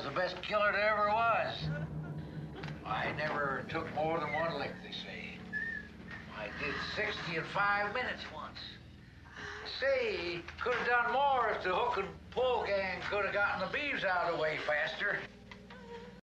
the best killer there ever was. I never took more than one lick, they say. I did 60 in 5 minutes once. Say, could have done more if the hook and pull gang could have gotten the beeves out of the way faster.